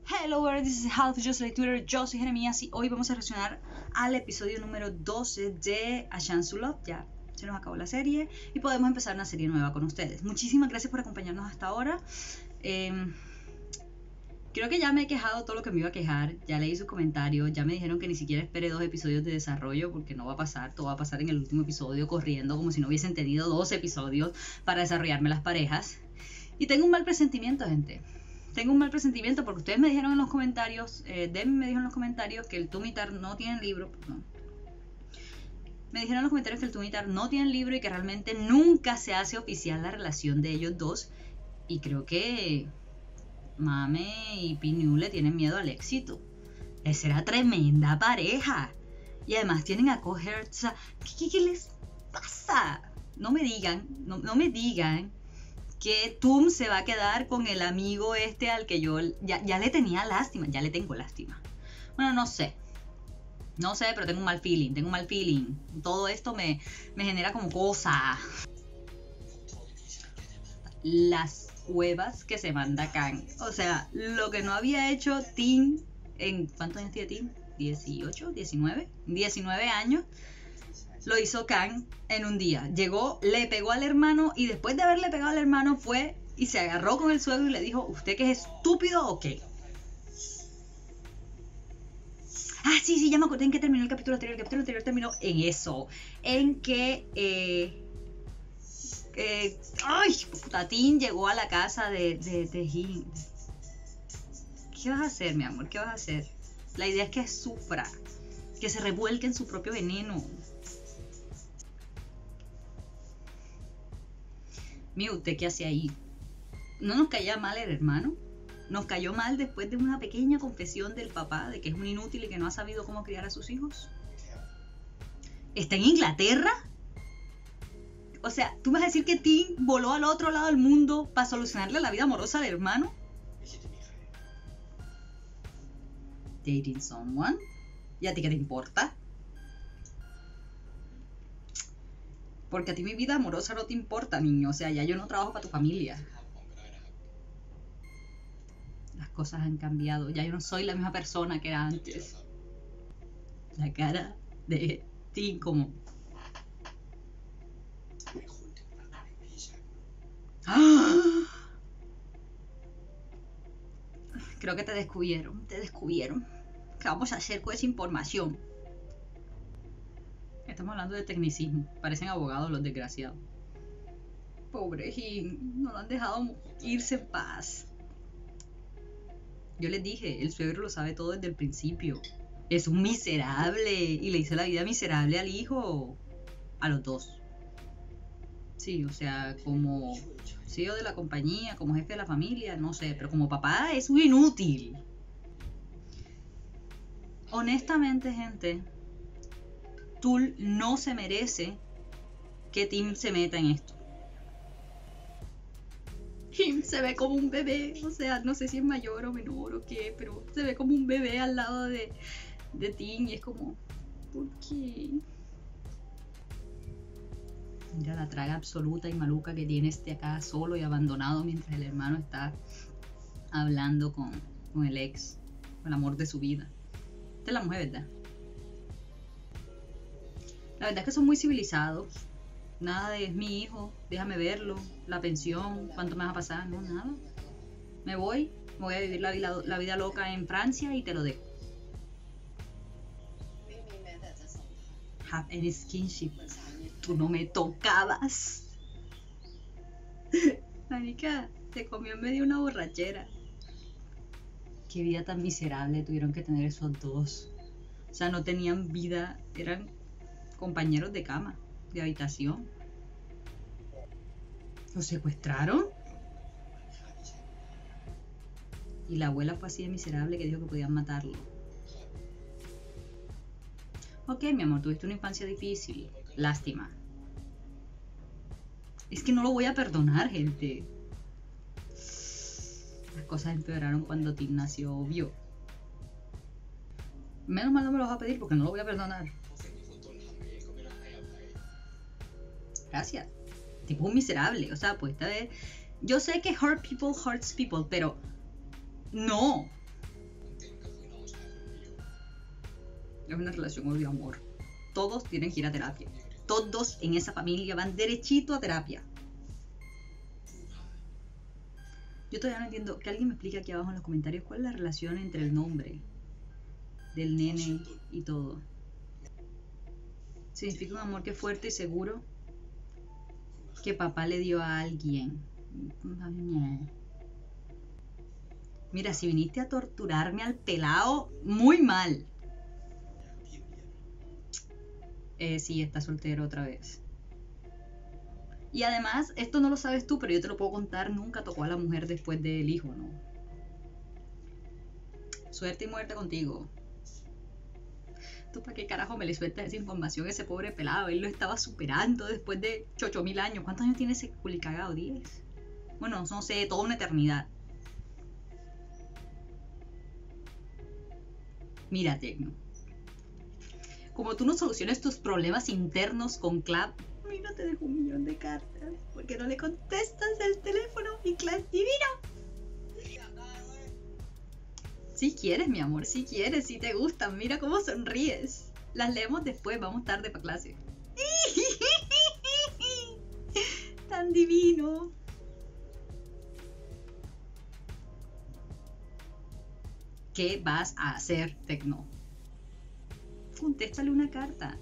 Hello world, this is How to Just Like Twitter. Yo soy Jeremías y hoy vamos a reaccionar al episodio número 12 de A Chance to Love. Ya se nos acabó la serie y podemos empezar una serie nueva con ustedes. Muchísimas gracias por acompañarnos hasta ahora. Creo que ya me he quejado todo lo que me iba a quejar. Ya leí sus comentarios. Ya me dijeron que ni siquiera espere 2 episodios de desarrollo porque no va a pasar. Todo va a pasar en el último episodio corriendo como si no hubiesen tenido 2 episodios para desarrollarme las parejas. Y tengo un mal presentimiento, gente. Tengo un mal presentimiento porque ustedes me dijeron en los comentarios, Demi me dijo en los comentarios que el Tumitar no tiene libro. No. Me dijeron en los comentarios que el Tumitar no tiene libro y que realmente nunca se hace oficial la relación de ellos dos. Y creo que Mame y Pinyu le tienen miedo al éxito. Les será tremenda pareja. Y además tienen a Kohertz. ¿Qué les pasa? No me digan, no me digan que Tum se va a quedar con el amigo este al que yo ya le tenía lástima, ya le tengo lástima. Bueno, no sé, pero tengo un mal feeling, Todo esto me genera como cosa. Las huevas que se manda Kang. O sea, lo que no había hecho Tim en... ¿Cuántos años tiene Tim? ¿18? ¿19? 19 años. Lo hizo Kang en un día. Llegó, le pegó al hermano y después de haberle pegado al hermano fue y se agarró con el suegro y le dijo, ¿usted que es estúpido o qué? Ah, sí, ya me acordé en que terminó el capítulo anterior. El capítulo anterior terminó en eso. En que... Tatín llegó a la casa de Jin. ¿Qué vas a hacer, mi amor? ¿Qué vas a hacer? La idea es que sufra. Que se revuelque en su propio veneno. Mira, ¿usted qué hace ahí? ¿No nos caía mal el hermano? ¿Nos cayó mal después de una pequeña confesión del papá de que es un inútil y que no ha sabido cómo criar a sus hijos? ¿Está en Inglaterra? O sea, ¿tú me vas a decir que Tim voló al otro lado del mundo para solucionarle la vida amorosa al hermano? ¿Dating someone? ¿Y a ti qué te importa? Porque a ti mi vida amorosa no te importa, niño. O sea, ya yo no trabajo para tu familia. Las cosas han cambiado. Ya yo no soy la misma persona que era antes. La cara de Tim como... ¡Ah! Creo que te descubrieron. ¿Qué vamos a hacer con esa información? Estamos hablando de tecnicismo. Parecen abogados los desgraciados. Pobre Jin, no lo han dejado irse en paz. Yo les dije, el suegro lo sabe todo desde el principio. Es un miserable y le hizo la vida miserable al hijo. A los dos. Sí, o sea, como CEO de la compañía, como jefe de la familia, no sé, pero como papá es un inútil. Honestamente, gente, Tul no se merece que Tim se meta en esto. Tim se ve como un bebé, o sea, no sé si es mayor o menor o qué, pero se ve como un bebé al lado de Tim y es como, ¿por qué? Mira la traga absoluta y maluca que tiene este acá solo y abandonado mientras el hermano está hablando con el ex, con el amor de su vida. Esta es la mujer, ¿verdad? La verdad es que son muy civilizados. Nada de es mi hijo, déjame verlo, la pensión, cuánto me vas a pasar, no, nada. Me voy a vivir la vida loca en Francia y te lo dejo. Have any skinship. Tú no me tocabas. Marica, se comió en medio de una borrachera. Qué vida tan miserable tuvieron que tener esos dos. O sea, no tenían vida, eran compañeros de cama, de habitación. ¿Los secuestraron? Y la abuela fue así de miserable que dijo que podían matarlo. Ok, mi amor, tuviste una infancia difícil. Lástima. Es que no lo voy a perdonar, gente. Las cosas empeoraron cuando Tim nació, obvio. Menos mal no me lo vas a pedir porque no lo voy a perdonar. Gracias. Tipo un miserable. O sea, pues esta vez... Yo sé que hurt people hurts people, pero... No. Es una relación odio-amor. Todos tienen que ir a terapia. Todos en esa familia van derechito a terapia. Yo todavía no entiendo. Que alguien me explique aquí abajo en los comentarios cuál es la relación entre el nombre del nene y todo. Significa un amor que es fuerte y seguro que papá le dio a alguien. Mira, si viniste a torturarme al pelado, muy mal. Sí, está soltero otra vez. Y además, esto no lo sabes tú, pero yo te lo puedo contar, nunca tocó a la mujer después del hijo, ¿no? Suerte y muerte contigo. ¿Tú para qué carajo me le sueltas esa información a ese pobre pelado? Él lo estaba superando después de 8.000 años. ¿Cuántos años tiene ese culicagado? ¿10? Bueno, no sé, toda una eternidad. Mira, Tecno. Como tú no soluciones tus problemas internos con Clap, mira, te dejo 1.000.000 de cartas. ¿Por qué no le contestas el teléfono? Y Clap divina. Si quieres, mi amor, si quieres, si te gustan. Mira cómo sonríes. Las leemos después, vamos tarde para clase. Tan divino. ¿Qué vas a hacer, Tecno? Contéstale una carta.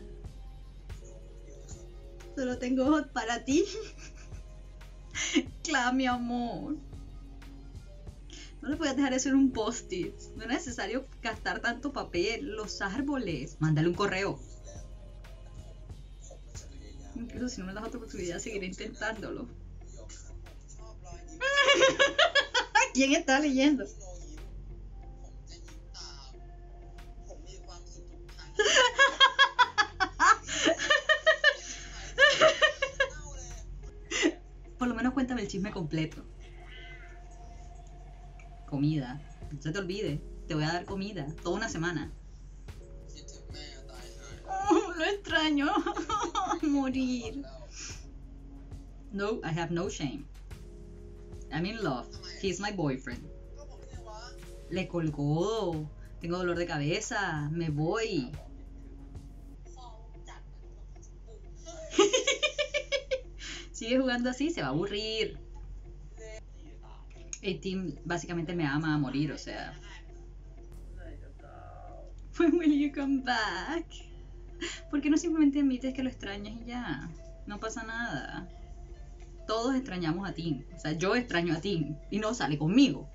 Solo tengo hot para ti. Claro, mi amor. No le puedes dejar eso en un post-it. No es necesario gastar tanto papel. Los árboles. Mándale un correo. Incluso si no me das otra oportunidad, seguiré intentándolo. ¿Quién está leyendo? Por lo menos cuéntame el chisme completo. Comida. No se te olvide. Te voy a dar comida. Toda una semana. Oh, lo extraño. Morir. No, I have no shame. I'm in love. He's my boyfriend. Le colgó. Tengo dolor de cabeza. Me voy. Sigue jugando así, se va a aburrir. El team básicamente me ama a morir, o sea. When will you come back? ¿Por qué no simplemente admites que lo extrañas y ya? No pasa nada. Todos extrañamos a Tim. O sea, yo extraño a Tim y no sale conmigo.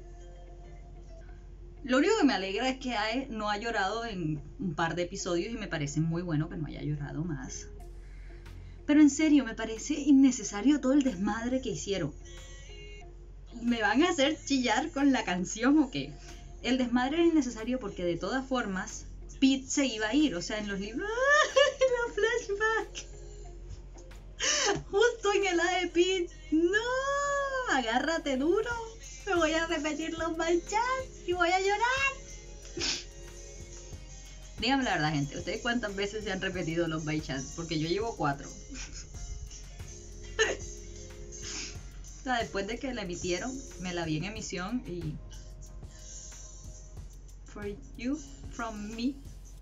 Lo único que me alegra es que Ae no ha llorado en un par de episodios y me parece muy bueno que no haya llorado más. Pero en serio, me parece innecesario todo el desmadre que hicieron. ¿Me van a hacer chillar con la canción o qué? El desmadre era innecesario porque de todas formas Pete se iba a ir. O sea, en los libros... ¡La flashback! Justo en el A de Pete. ¡No! Agárrate duro. Me voy a repetir los manchas y voy a llorar. Díganme la verdad, gente. ¿Ustedes cuántas veces se han repetido los by chance? Porque yo llevo 4. O sea, después de que la emitieron, me la vi en emisión y... For you, from me.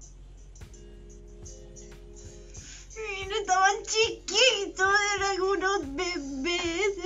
Mira, estaban chiquitos, eran algunos bebés,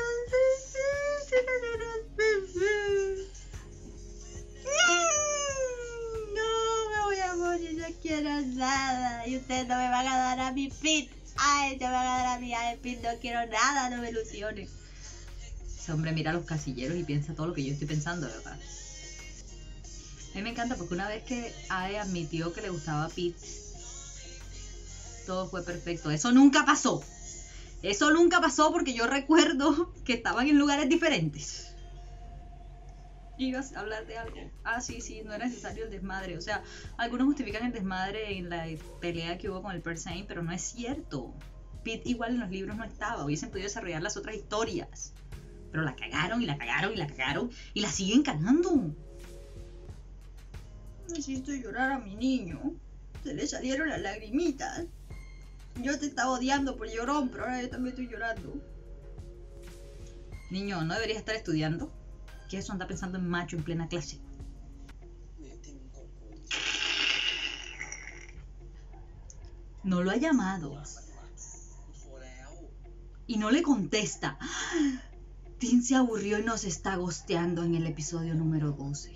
No, me voy a morir, no quiero nada. Y ustedes no me van a dar a mi Pete. Ay, no me van a dar a mi Pete, no quiero nada, no me ilusiones. Ese hombre mira a los casilleros y piensa todo lo que yo estoy pensando, ¿verdad? A mí me encanta porque una vez que Ae admitió que le gustaba a Pete, todo fue perfecto. Eso nunca pasó. Eso nunca pasó porque yo recuerdo que estaban en lugares diferentes. ¿Ibas a hablar de algo? Ah, sí, no era necesario el desmadre. O sea, algunos justifican el desmadre en la pelea que hubo con el Persein, pero no es cierto. Pete igual en los libros no estaba. Hubiesen podido desarrollar las otras historias. Pero la cagaron y la cagaron y la cagaron y la siguen cagando. Necesito llorar a mi niño. Se le salieron las lagrimitas. Yo te estaba odiando por llorón, pero ahora yo también estoy llorando. Niño, ¿no deberías estar estudiando? ¿Qué eso anda pensando en macho en plena clase? No lo ha llamado. Y no le contesta. Tim se aburrió y nos está ghosteando en el episodio número 12.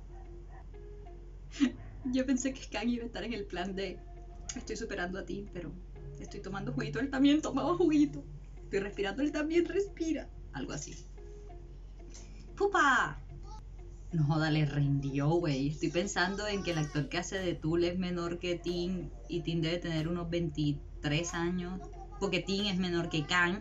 Yo pensé que Kang iba a estar en el plan de estoy superando a Tim, pero estoy tomando juguito, él también tomaba juguito. Estoy respirando, él también respira. Algo así. ¡Pupa! No joda, le rindió, güey. Estoy pensando en que el actor que hace de Tool es menor que Tim y Tim debe tener unos 23 años. Porque Tim es menor que Kang.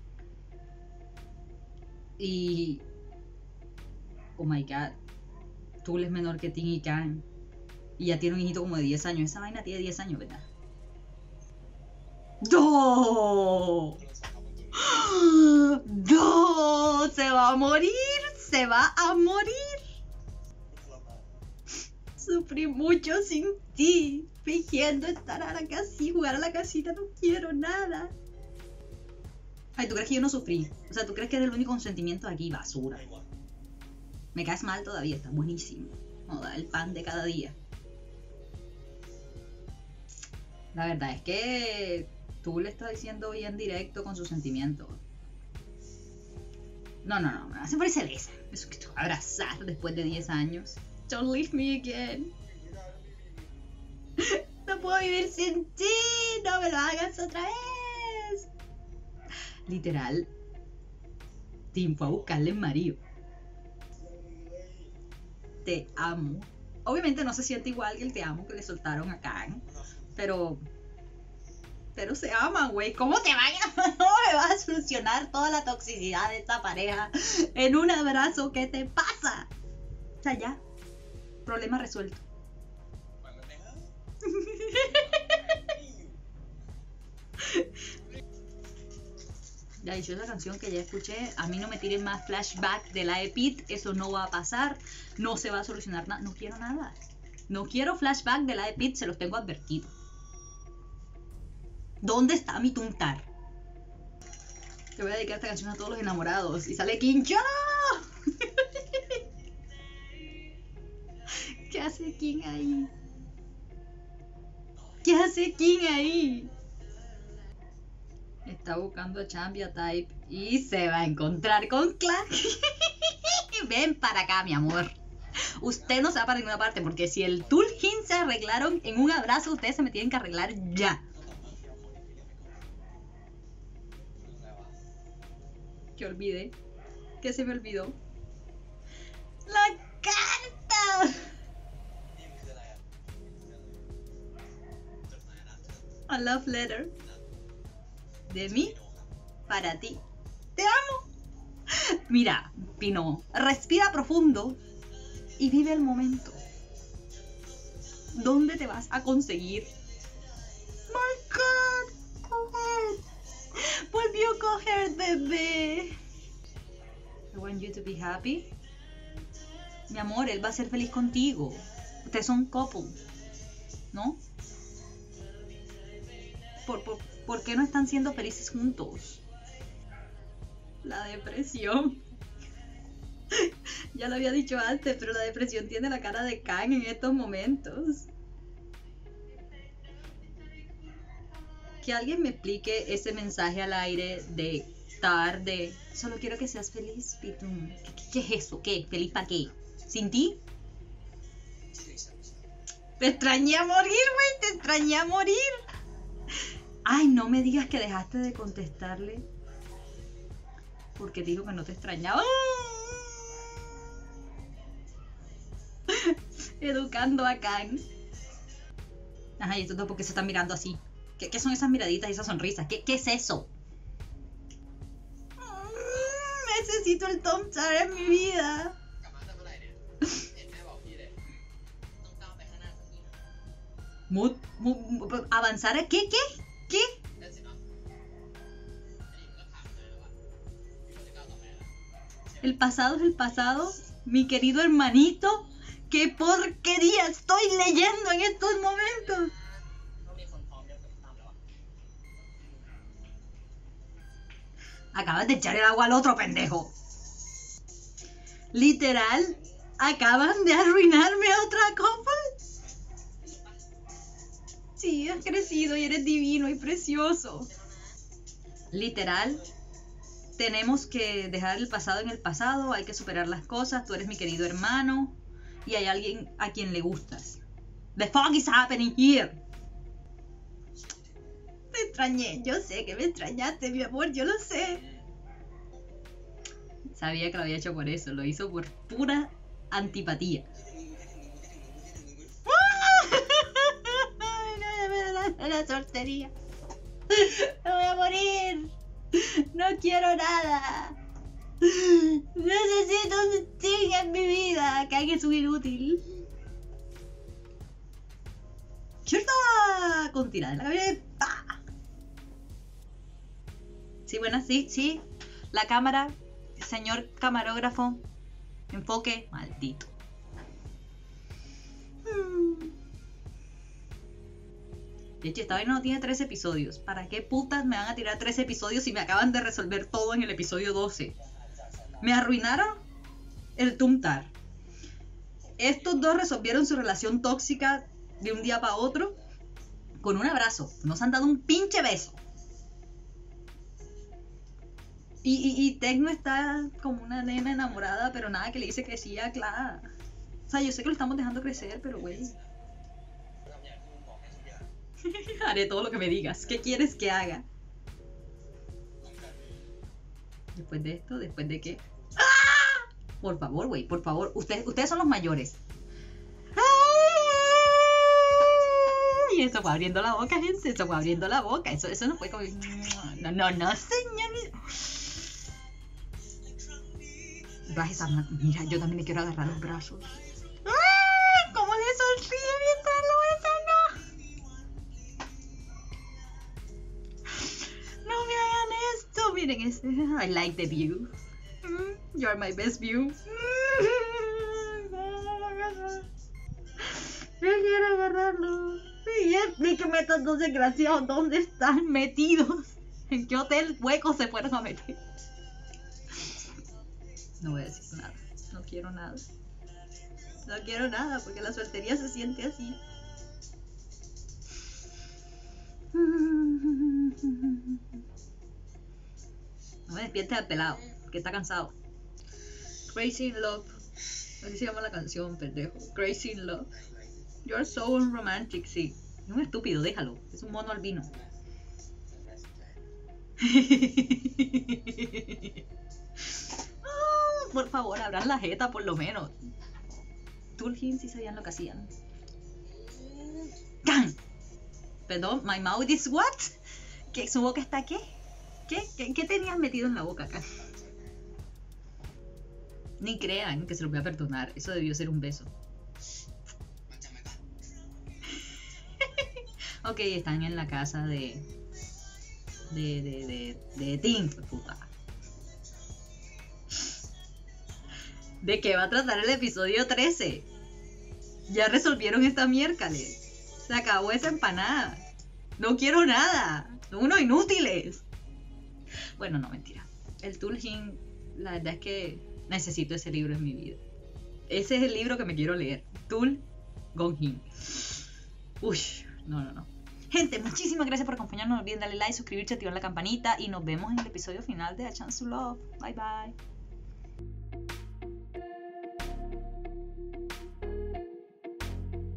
Y... oh my god. Tool es menor que Tim y Kang. Y ya tiene un hijito como de 10 años. Esa vaina tiene 10 años, ¿verdad? ¡No! ¡No! ¡Se va a morir! ¡Se va a morir! Sufrí mucho sin ti. Fingiendo estar a la casita, jugar a la casita, no quiero nada. Ay, ¿tú crees que yo no sufrí? O sea, ¿tú crees que eres el único consentimiento aquí? Basura. Me caes mal todavía, está buenísimo. Joda, el pan de cada día. La verdad es que tú le estás diciendo bien directo con sus sentimientos. No, siempre se besa. Eso que te va a abrazar después de 10 años. Don't leave me again. No puedo vivir sin ti. No me lo hagas otra vez. Literal, Tim fue a buscarle en marido. Te amo. Obviamente no se siente igual que el te amo que le soltaron a Kang. Pero se aman, güey. ¿Cómo te van no me vas a solucionar toda la toxicidad de esta pareja en un abrazo? ¿Qué te pasa? O sea, ya. Problema resuelto. Ya dicho esa canción que ya escuché. A mí no me tiren más flashback de la EPIT. Eso no va a pasar. No se va a solucionar nada. No quiero nada. No quiero flashback de la EPIT. Se los tengo advertido. ¿Dónde está mi tuntar? Te voy a dedicar esta canción a todos los enamorados. Y sale King. ¿Qué hace King ahí? ¿Qué hace King ahí? Está buscando a Chambia Type y se va a encontrar con Clark. Ven para acá, mi amor. Usted no se va para ninguna parte porque si el Tulhin se arreglaron en un abrazo, ustedes se me tienen que arreglar ya. Que olvidé. Que se me olvidó. ¡La carta! A love letter. De mí para ti. Te amo. Mira, Pino, respira profundo y vive el momento. ¿Dónde te vas a conseguir? My God, coger. Volvió a coger, bebé. I want you to be happy. Mi amor, él va a ser feliz contigo. Ustedes son couple, ¿no? ¿Por qué no están siendo felices juntos? La depresión. Ya lo había dicho antes, pero la depresión tiene la cara de Kang en estos momentos. Que alguien me explique ese mensaje al aire de tarde. Solo quiero que seas feliz, Pitum. ¿Qué es eso? ¿Qué? ¿Feliz para qué? ¿Sin ti? Te extrañé a morir, güey. Te extrañé a morir. Ay, no me digas que dejaste de contestarle porque dijo que no te extrañaba. Educando a Kang. Ajá, y estos dos, ¿por qué se están mirando así? ¿Qué son esas miraditas y esas sonrisas? ¿Qué es eso? Necesito el Tom Tar en mi vida. ¿Avanzar a qué? ¿Qué? El pasado es el pasado, mi querido hermanito. ¡Qué porquería estoy leyendo en estos momentos! Acabas de echar el agua al otro pendejo. Literal, acaban de arruinarme otra copa. Sí, has crecido y eres divino y precioso. Literal, tenemos que dejar el pasado en el pasado, hay que superar las cosas, tú eres mi querido hermano y hay alguien a quien le gustas. The fuck is happening here? Te extrañé, yo sé que me extrañaste, mi amor, yo lo sé. Sabía que lo había hecho por eso, lo hizo por pura antipatía. La soltería. Me voy a morir. No quiero nada. Necesito un stick en mi vida. Que alguien es un inútil. ¡Cierta! Con tirada en la cabeza. Sí, bueno, sí. La cámara, señor camarógrafo. Enfoque, maldito. De hecho, esta vaina no tiene 3 episodios. ¿Para qué putas me van a tirar 3 episodios si me acaban de resolver todo en el episodio 12? Me arruinaron el Tumtar. Estos dos resolvieron su relación tóxica de un día para otro con un abrazo. Nos han dado un pinche beso. Y Tecno está como una nena enamorada, pero nada que le dice que sí a Clara. O sea, yo sé que lo estamos dejando crecer, pero güey. Haré todo lo que me digas. ¿Qué quieres que haga? Después de esto, después de qué. ¡Ah! Por favor, güey, por favor. Ustedes son los mayores. Y eso fue abriendo la boca, gente. Eso fue abriendo la boca. Eso no fue como. No, señor. Mira, yo también le quiero agarrar los brazos. ¡Ah! ¿Cómo le sonríe mientras lo besa? No me hagan esto. Miren, I like the view. You're my best view. Yo quiero agarrarlo. Y explíqueme estos dos desgraciados, ¿dónde están metidos? ¿En qué hotel hueco se fueron a meter? No voy a decir nada. No quiero nada. No quiero nada porque la soltería se siente así. No me despiertes al pelado, que está cansado. Crazy in Love. Así se llama la canción, pendejo. Crazy in Love. You're so unromantic, sí. Es un estúpido, déjalo. Es un mono albino. Oh, por favor, abran la jeta por lo menos. Tulhin sí sabían lo que hacían. ¡Can! Perdón, my mouth is what? ¿Qué? ¿Su boca está qué? ¿Qué tenías metido en la boca acá? Ni crean que se lo voy a perdonar. Eso debió ser un beso. Ok, están en la casa de Tim, puta. ¿De qué va a tratar el episodio 13? Ya resolvieron esta miércoles. Se acabó esa empanada. No quiero nada. Son unos inútiles. Bueno, no, mentira. El Tulhin, la verdad es que necesito ese libro en mi vida. Ese es el libro que me quiero leer. Tul Gong-hin. Uy, no. Gente, muchísimas gracias por acompañarnos. No olviden darle like, suscribirse, activar la campanita y nos vemos en el episodio final de A Chance to Love. Bye bye.